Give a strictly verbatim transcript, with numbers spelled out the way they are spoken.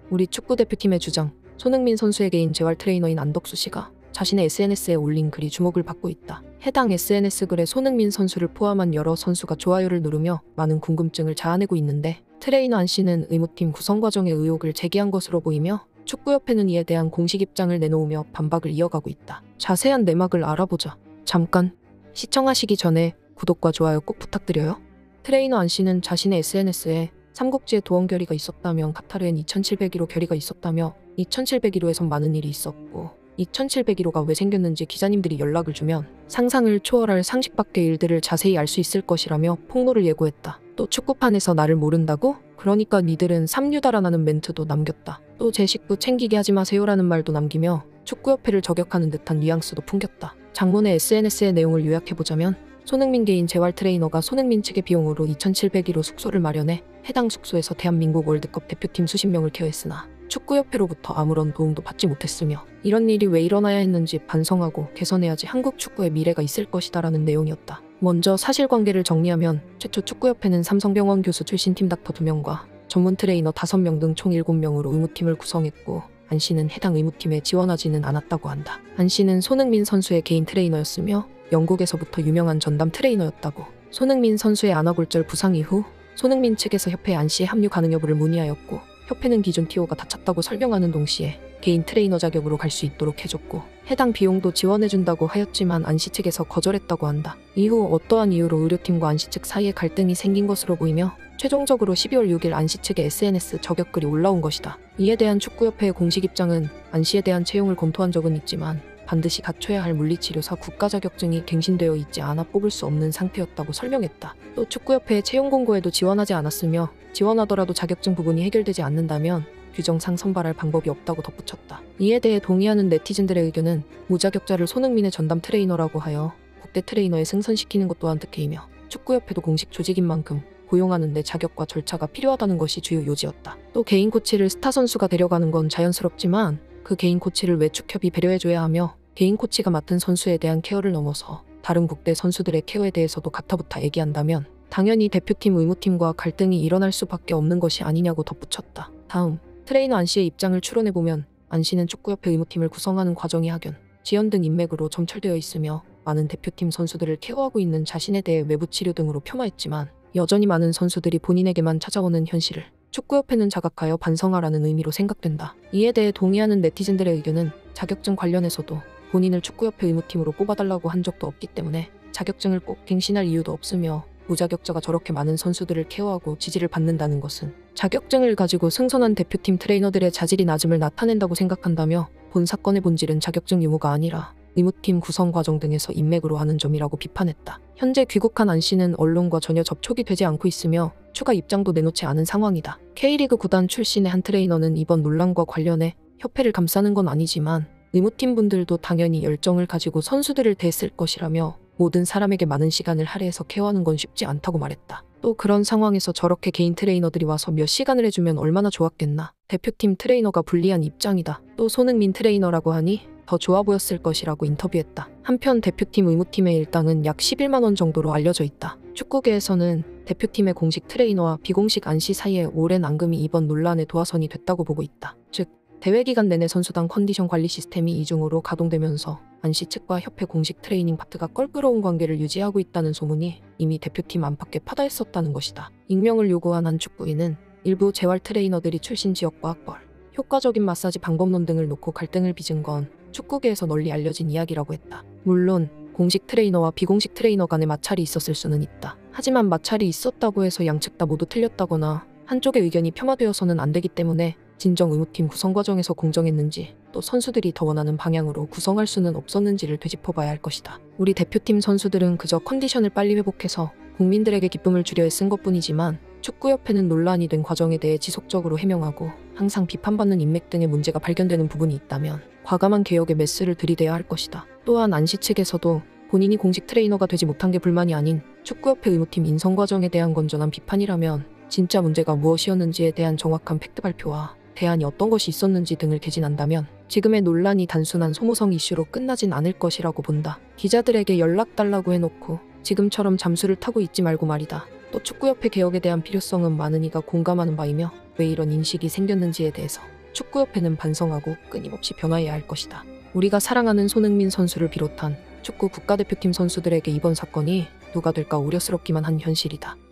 우리 축구대표팀의 주장 손흥민 선수의 개인 재활 트레이너인 안덕수 씨가 자신의 에스엔에스에 올린 글이 주목을 받고 있다. 해당 에스엔에스 글에 손흥민 선수를 포함한 여러 선수가 좋아요를 누르며 많은 궁금증을 자아내고 있는데, 트레이너 안 씨는 의무팀 구성 과정에 의혹을 제기한 것으로 보이며 축구협회는 이에 대한 공식 입장을 내놓으며 반박을 이어가고 있다. 자세한 내막을 알아보자. 잠깐 시청하시기 전에 구독과 좋아요 꼭 부탁드려요. 트레이너 안 씨는 자신의 에스엔에스에 삼국지에 도원 결의가 있었다며 카타르엔 이천칠백 일 호 결의가 있었다며 이천칠백 일 호에선 많은 일이 있었고 이천칠백 일 호가 왜 생겼는지 기자님들이 연락을 주면 상상을 초월할 상식 밖의 일들을 자세히 알 수 있을 것이라며 폭로를 예고했다. 또 축구판에서 나를 모른다고? 그러니까 니들은 삼류다라는 멘트도 남겼다. 또 제 식구 챙기게 하지 마세요라는 말도 남기며 축구협회를 저격하는 듯한 뉘앙스도 풍겼다. 장문의 에스엔에스의 내용을 요약해보자면, 손흥민 개인 재활 트레이너가 손흥민 측의 비용으로 이천칠백 일 호 숙소를 마련해 해당 숙소에서 대한민국 월드컵 대표팀 수십 명을 케어했으나 축구협회로부터 아무런 도움도 받지 못했으며 이런 일이 왜 일어나야 했는지 반성하고 개선해야지 한국 축구의 미래가 있을 것이다 라는 내용이었다. 먼저 사실관계를 정리하면, 최초 축구협회는 삼성병원 교수 출신 팀 닥터 두 명과 전문 트레이너 다섯 명 등 총 일곱 명으로 의무팀을 구성했고, 안 씨는 해당 의무팀에 지원하지는 않았다고 한다. 안 씨는 손흥민 선수의 개인 트레이너였으며 영국에서부터 유명한 전담 트레이너였다고. 손흥민 선수의 안아골절 부상 이후 손흥민 측에서 협회에 안 씨의 합류 가능 여부를 문의하였고, 협회는 기존 티오가 다쳤다고 설명하는 동시에 개인 트레이너 자격으로 갈 수 있도록 해줬고, 해당 비용도 지원해준다고 하였지만 안 씨 측에서 거절했다고 한다. 이후 어떠한 이유로 의료팀과 안 씨 측 사이에 갈등이 생긴 것으로 보이며 최종적으로 십이월 육일 안 씨 측의 에스엔에스 저격글이 올라온 것이다. 이에 대한 축구협회의 공식 입장은 안 씨에 대한 채용을 검토한 적은 있지만 반드시 갖춰야 할 물리치료사 국가 자격증이 갱신되어 있지 않아 뽑을 수 없는 상태였다고 설명했다. 또 축구협회의 채용 공고에도 지원하지 않았으며 지원하더라도 자격증 부분이 해결되지 않는다면 규정상 선발할 방법이 없다고 덧붙였다. 이에 대해 동의하는 네티즌들의 의견은 무자격자를 손흥민의 전담 트레이너라고 하여 국대 트레이너에 승선시키는 것 또한 특혜이며 축구협회도 공식 조직인 만큼 고용하는 데 자격과 절차가 필요하다는 것이 주요 요지였다. 또 개인 코치를 스타 선수가 데려가는 건 자연스럽지만 그 개인 코치를 왜 축협이 배려해줘야 하며 개인 코치가 맡은 선수에 대한 케어를 넘어서 다른 국대 선수들의 케어에 대해서도 가타부타 얘기한다면 당연히 대표팀 의무팀과 갈등이 일어날 수밖에 없는 것이 아니냐고 덧붙였다. 다음, 트레이너 안 씨의 입장을 추론해보면, 안 씨는 축구협회 의무팀을 구성하는 과정이 학연, 지연 등 인맥으로 점철되어 있으며 많은 대표팀 선수들을 케어하고 있는 자신에 대해 외부 치료 등으로 폄하했지만 여전히 많은 선수들이 본인에게만 찾아오는 현실을 축구협회는 자각하여 반성하라는 의미로 생각된다. 이에 대해 동의하는 네티즌들의 의견은 자격증 관련해서도 본인을 축구협회 의무팀으로 뽑아달라고 한 적도 없기 때문에 자격증을 꼭 갱신할 이유도 없으며, 무자격자가 저렇게 많은 선수들을 케어하고 지지를 받는다는 것은 자격증을 가지고 승선한 대표팀 트레이너들의 자질이 낮음을 나타낸다고 생각한다며, 본 사건의 본질은 자격증 유무가 아니라 의무팀 구성 과정 등에서 인맥으로 하는 점이라고 비판했다. 현재 귀국한 안 씨는 언론과 전혀 접촉이 되지 않고 있으며 추가 입장도 내놓지 않은 상황이다. K리그 구단 출신의 한 트레이너는 이번 논란과 관련해 협회를 감싸는 건 아니지만 의무팀 분들도 당연히 열정을 가지고 선수들을 대했을 것이라며 모든 사람에게 많은 시간을 할애해서 케어하는 건 쉽지 않다고 말했다. 또 그런 상황에서 저렇게 개인 트레이너들이 와서 몇 시간을 해주면 얼마나 좋았겠나. 대표팀 트레이너가 불리한 입장이다. 또 손흥민 트레이너라고 하니 더 좋아 보였을 것이라고 인터뷰했다. 한편 대표팀 의무팀의 일당은 약 십일만 원 정도로 알려져 있다. 축구계에서는 대표팀의 공식 트레이너와 비공식 안 씨 사이에 오랜 앙금이 이번 논란의 도화선이 됐다고 보고 있다. 즉, 대회 기간 내내 선수단 컨디션 관리 시스템이 이중으로 가동되면서 안 씨 측과 협회 공식 트레이닝 파트가 껄끄러운 관계를 유지하고 있다는 소문이 이미 대표팀 안팎에 파다했었다는 것이다. 익명을 요구한 한 축구인은 일부 재활 트레이너들이 출신 지역과 학벌, 효과적인 마사지 방법론 등을 놓고 갈등을 빚은 건 축구계에서 널리 알려진 이야기라고 했다. 물론 공식 트레이너와 비공식 트레이너 간의 마찰이 있었을 수는 있다. 하지만 마찰이 있었다고 해서 양측 다 모두 틀렸다거나 한쪽의 의견이 폄하되어서는 안 되기 때문에 진정 의무팀 구성 과정에서 공정했는지, 또 선수들이 더 원하는 방향으로 구성할 수는 없었는지를 되짚어봐야 할 것이다. 우리 대표팀 선수들은 그저 컨디션을 빨리 회복해서 국민들에게 기쁨을 주려 애쓴 것뿐이지만 축구협회는 논란이 된 과정에 대해 지속적으로 해명하고 항상 비판받는 인맥 등의 문제가 발견되는 부분이 있다면 과감한 개혁에 메스를 들이대야 할 것이다. 또한 안 씨 측에서도 본인이 공식 트레이너가 되지 못한 게 불만이 아닌 축구협회 의무팀 인선 과정에 대한 건전한 비판이라면 진짜 문제가 무엇이었는지에 대한 정확한 팩트 발표와 대안이 어떤 것이 있었는지 등을 개진한다면 지금의 논란이 단순한 소모성 이슈로 끝나진 않을 것이라고 본다. 기자들에게 연락 달라고 해놓고 지금처럼 잠수를 타고 있지 말고 말이다. 또 축구협회 개혁에 대한 필요성은 많은 이가 공감하는 바이며 왜 이런 인식이 생겼는지에 대해서 축구협회는 반성하고 끊임없이 변화해야 할 것이다. 우리가 사랑하는 손흥민 선수를 비롯한 축구 국가대표팀 선수들에게 이번 사건이 누가 될까 우려스럽기만 한 현실이다.